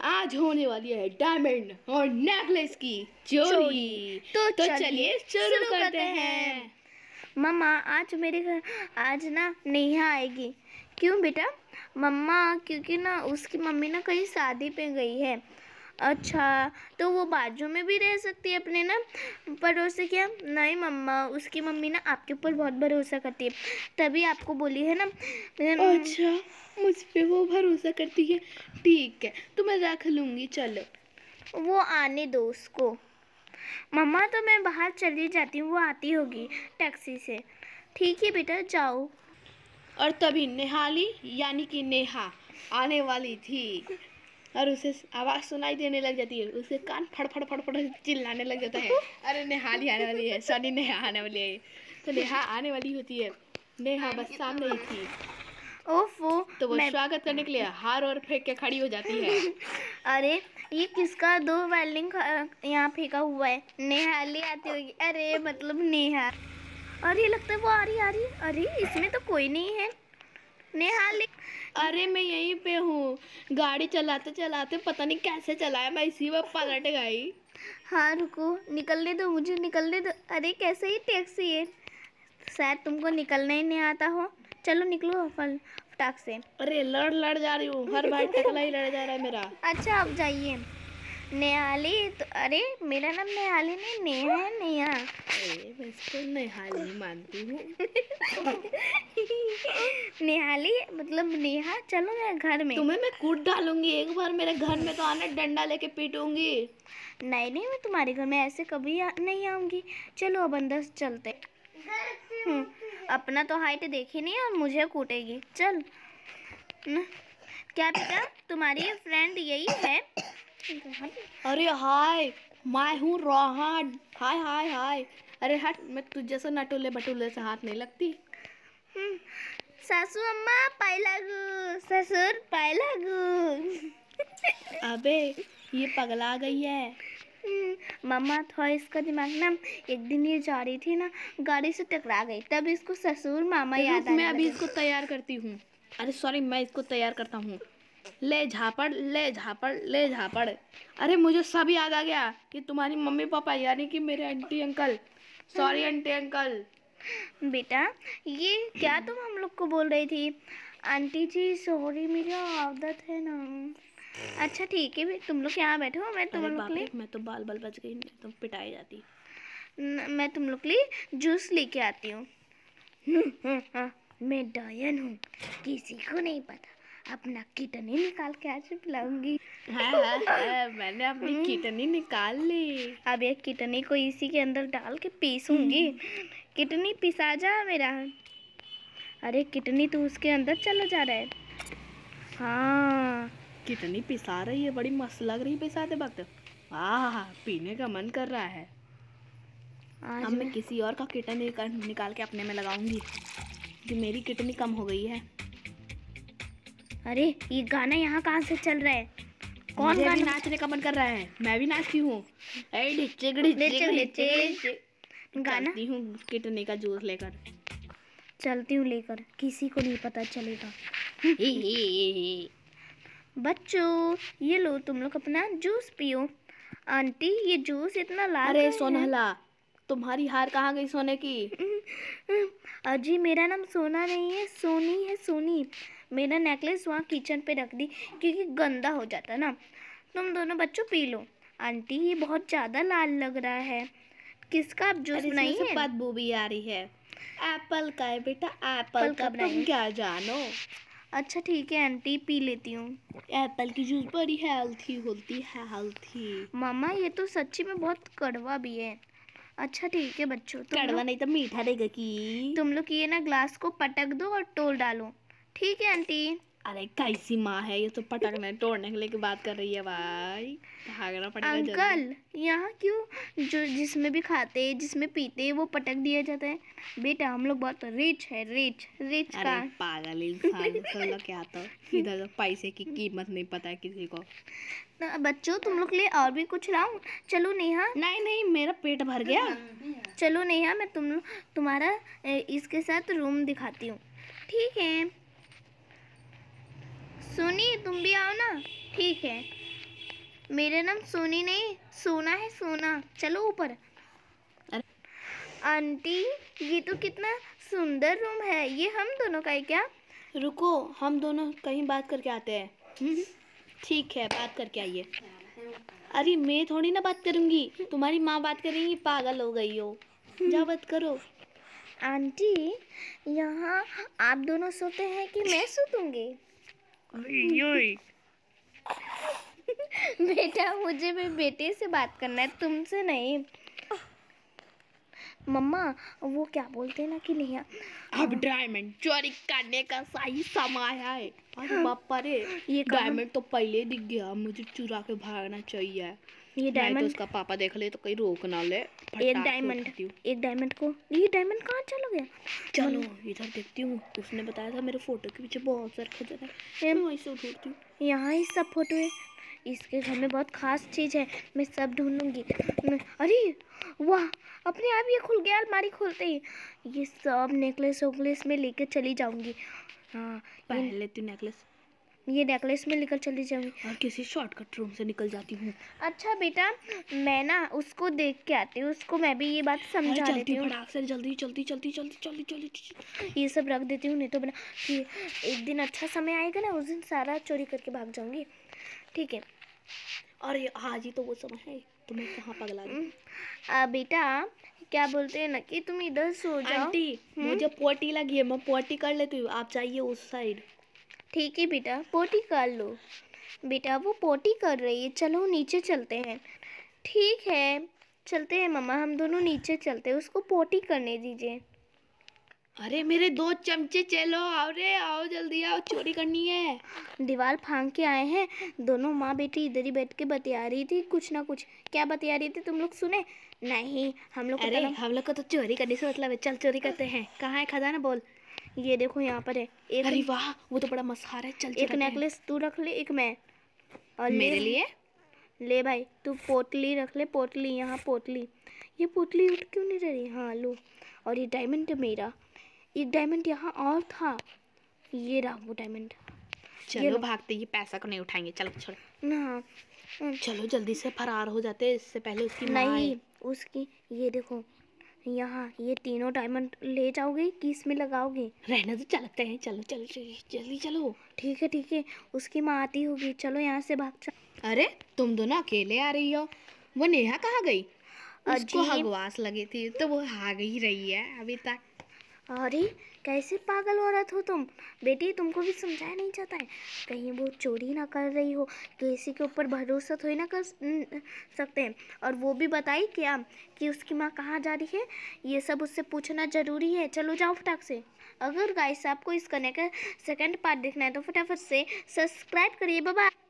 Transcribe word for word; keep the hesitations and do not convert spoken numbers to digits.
आज होने वाली है डायमंड और नेकलेस की चोरी। तो, तो चलिए शुरू करते हैं। मम्मा आज मेरे घर आज ना नेहा आएगी। क्यों बेटा? मम्मा क्योंकि ना उसकी मम्मी ना कहीं शादी पे गई है। अच्छा, तो वो बाजू में भी रह सकती है अपने ना पड़ोसी। क्या? नहीं मम्मा, उसकी मम्मी ना आपके ऊपर बहुत भरोसा करती है, तभी आपको बोली है ना। अच्छा, मुझ पे वो भरोसा करती है। ठीक है, तो मैं रख लूँगी। चलो वो आने दो उसको। मम्मा तो मैं बाहर चली जाती हूँ, वो आती होगी टैक्सी से। ठीक है बेटा, जाओ। और तभी नेहाली यानी कि नेहा आने वाली थी और उसे आवाज़ सुनाई देने लग जाती है। उसके कान फड़ फड़ फड़ फड़ चिल्लाने लग जाता है, अरे नेहाली आने वाली है, सॉरी नेहा आने वाली है। तो नेहा आने वाली होती है। नेहा बस सामने ही थी। ओफो, तो वो मैं... स्वागत करने के लिए हार और फेंक के खड़ी हो जाती है। अरे ये किसका दो वेल्डिंग यहाँ फेंका हुआ है? नेहाली आती होगी। अरे मतलब नेहा। अरे लगता है वो आ रही आ रही। अरे इसमें तो कोई नहीं है। नेहाली, अरे मैं यहीं पे हूँ। गाड़ी चलाते चलाते पता नहीं कैसे चलाया, मैं इसी में पलट गई। हाँ रुको, निकलने दो मुझे, निकलने दो। अरे कैसे ही टैक्सी है, शायद तुमको निकलना ही नहीं आता हो। चलो निकलो फल फटाक से। अरे लड़ लड़ जा रही हूँ, हर बार टकला ही लड़ जा रहा है मेरा। अच्छा अब जाइए। नेहाली तो, अरे मेरा नाम नेहाली नहीं, नेहा है, नेहा। अरे मैं इसको नेहाली मानती हूँ। नेहाली मतलब नेहा। चलो मैं घर में। तुम्हें मैं कूट डालूंगी, एक बार मेरे घर में तो आना, डंडा लेके पीटूंगी। नहीं नहीं, मैं तुम्हारे घर में ऐसे कभी आ, नहीं आऊंगी। चलो अब अंदर चलते। हम्म, अपना तो हाइट देखी नहीं और मुझे कूटेगी। चल न, क्या बेटा तुम्हारी फ्रेंड यही है? अरे हाय, मैं हूँ रोहन। हाय हाय हाय। अरे हट, मैं तुझ जैसा नटुले बटुले से हाथ नहीं लगती। सासू अम्मा पाई लागू, ससुर पाई लागू। अबे ये पगला गई है। मम्मा थोड़ा इसका दिमाग ना, एक दिन ये जा रही थी ना, गाड़ी से टकरा गई, तब इसको ससुर मामा याद आने मैं अभी लगे। इसको तैयार करती हूँ। अरे सॉरी, मैं इसको तैयार करता हूँ। ले झापड़ ले झापड़ ले झापड़। अरे मुझे सब याद आ गया कि तुम्हारी मम्मी पापा यानी कि मेरे aunty uncle. Sorry aunty uncle. बेटा ये क्या तुम हम लोग को बोल रही थी? आंटी जी सॉरी, मेरी आदत है ना। अच्छा ठीक है, तुम लोग यहाँ बैठो, मैं तुम लोग के लिए, मैं तो बाल बाल बच गई, मैं तो पिटाई जाती। न, मैं तुम लोग के लिए जूस लेके आती हूँ। मैं डायन हूँ, किसी को नहीं पता। अपना किडनी निकाल के आज पिलाऊंगी। हाँ, हाँ, हाँ, मैंने अपनी किडनी निकाल ली। अब ये किडनी को इसी के अंदर डाल के पीसूंगी। किडनी पिसा जा मेरा। अरे किडनी तो उसके अंदर चला जा रहा है। हाँ किडनी पिसा रही है, बड़ी मस्त लग रही है पिसाते वक्त। आह, पीने का मन कर रहा है। अब मैं किसी और का किडनी निकाल के अपने में लगाऊंगी कि मेरी किडनी कम हो गई है। अरे ये गाना यहाँ कहाँ से चल रहा है? कौन मुझे गाना? भी नाचने का मन कर रहा है, मैं भी नाचती हूँ। गाना हूँ किडनी का जूस लेकर। चलती हूँ लेकर, किसी को नहीं पता चलेगा। बच्चों ये लो, तुम लोग अपना जूस पियो। आंटी ये जूस इतना लाल। अरे सोनहला, तुम्हारी हार कहाँ गई सोने की? अजी मेरा नाम सोना नहीं है, सोनी है, सोनी। मेरा नेकलेस वहाँ किचन पे रख दी क्योंकि गंदा हो जाता ना। तुम दोनों बच्चों पी लो। आंटी ये बहुत ज़्यादा लाल लग रहा है, किसका आप जूस बनाई है? बदबू भी आ रही है। एप्पल का है बेटा, एप्पल का। तुम क्या जानो। अच्छा ठीक है आंटी, पी लेती हूँ। एप्पल की जूस बड़ी हेल्थी होती है, हेल्थी। मामा ये तो सच्ची में बहुत कड़वा भी है। अच्छा ठीक है बच्चों, कड़वा नहीं तो मीठा देगा की। तुम लोग ये ना ग्लास को पटक दो और तोड़ डालो। ठीक है आंटी। अरे कैसी माँ है ये, तो पटकने तोड़ने के लिए की बात कर रही है भाई। भागना पड़ेगा अंकल यहाँ क्यों, जो जिसमें भी खाते जिसमें पीते वो पटक दिया जाता है? बेटा हम लोग बहुत रिच है, रिच रिच का। पागल इंसान क्या, तो इधर पैसे की कीमत नहीं पता है किसी को। बच्चों तुम लोग के लिए और भी कुछ लाऊं? चलो नेहा। नहीं नहीं, मेरा पेट भर गया। चलो नेहा, मैं तुम तुम्हारा इसके साथ रूम दिखाती हूँ। ठीक है सोनी, तुम भी आओ ना। ठीक है मेरा नाम सोनी नहीं, सोना है, सोना। चलो ऊपर। आंटी ये तो कितना सुंदर रूम है, ये हम दोनों का है क्या? रुको, हम दोनों कहीं बात करके आते हैं। ठीक है, बात करके आइए। अरे मैं थोड़ी ना बात करूंगी, तुम्हारी माँ बात करेंगी, पागल हो गई हो। जा बात करो। आंटी यहाँ आप दोनों सोते हैं कि मैं सोतूंगी? बेटा मुझे मेरे बेटे से बात करना है, तुमसे नहीं। मम्मा वो क्या बोलते हैं ना कि नहीं, अब डायमंड चोरी करने का सही समय है। अरे बापा रे, ये कहाँ- डायमंड तो पहले ही दिख गया, मुझे चुरा के भागना चाहिए। ये नहीं तो डायमंड, उसका पापा देख ले तो कहीं रोक ना ले। एक फटाक से डायमंड, उठाती हूँ। एक डायमंड को, ये डायमंड कहाँ चला गया? चलो इधर देखती हूँ, उसने बताया था मेरे फोटो के पीछे बहुत सारे खजाना है, मैं वहीं से उठाती हूँ। यहाँ ही सब फोटो है, इसके घर में बहुत खास चीज़ है, मैं सब ढूंढूंगी। मैं- अरे वाह, अपने आप ये खुल गया अलमारी खोलते ही। ये सब नेकलेस वोकलेस में लेकर चली जाऊंगी। हाँ ये, पहले तू नेकलेस ये नेकलेस में लेकर चली जाऊंगी। और किसी शॉर्टकट रूम से निकल जाती हूँ। अच्छा बेटा, मैं ना उसको देख के आती हूँ, उसको मैं भी ये बात समझा चलती देती हूँ। फटाक से, जल्दी जल्दी जल्दी जल्दी जल्दी जल्दी। ये सब रख देती हूँ, नहीं तो बना कि एक दिन अच्छा समय आएगा ना, उस दिन सारा चोरी करके भाग जाऊंगी। ठीक है। अरे आज ही तो वो समय है, तुम्हें कहाँ पगला दी। आ, बेटा क्या बोलते हैं ना कि तुम इधर सो जाओ। आंटी मुझे पोटी लगी है, मैं पोटी कर लेती हूँ, आप जाइए उस साइड। ठीक है बेटा, पोटी कर लो। बेटा वो पोटी कर रही है, चलो नीचे चलते हैं। ठीक है चलते हैं मम्मा, हम दोनों नीचे चलते हैं, उसको पोटी करने दीजिए। अरे मेरे दो चमचे, चलो आओ रे, आओ जल्दी आओ, चोरी करनी है। दीवार फांग के आए हैं, दोनों माँ बेटी इधर ही बैठ के बतिया रही थी कुछ ना कुछ। क्या बतिया रही थी तुम लोग सुने? नहीं हम लोग को अरे तो- हम लोग को तो चोरी करने से मतलब है, चल चोरी करते हैं। कहाँ है खजाना, बोल। ये देखो यहाँ पर है एक। अरे वाह, वो तो बड़ा मसहार है, चल एक चुराते हैं। नेकलेस तू रख ले, एक मैं। और ले- मेरे लिए ले भाई तू पोटली रख ले, पोटली यहाँ पोटली। ये पोटली उठ क्यों नहीं रही? हाँ लो। और ये डायमंड मेरा, एक डायमंड यहाँ और था, ये रहा वो डायमंड। चलो भागते, ये पैसा को नहीं उठाएंगे, चलो छोड़। ना चलो जल्दी से फरार हो जाते हैं, इससे पहले उसकी माँ नहीं, आए। उसकी ये देखो यहाँ, ये तीनों डायमंड ले जाओगे कि इसमें लगाओगे? रहने तो चलते हैं, चलो चलो चलो, जल्दी चलो। ठीक है ठीक है, उसकी माँ आती होगी, चलो यहाँ से भाग जा। अरे तुम दोनों अकेले आ रही हो, वो नेहा कहाँ गई? उसको अजीब। हगवास लगी थी तो वो भाग ही रही है अभी तक। अरे कैसे पागल औरत हो तुम बेटी, तुमको भी समझाया नहीं जाता है? कहीं वो चोरी ना कर रही हो, किसी के ऊपर भरोसा थोड़ी ना कर न- सकते हैं। और वो भी बताई क्या कि उसकी माँ कहाँ जा रही है, ये सब उससे पूछना ज़रूरी है। चलो जाओ फटाक से। अगर गाइस आपको इस कने का सेकंड पार्ट देखना है तो फटाफट से सब्सक्राइब करिए। Bye bye.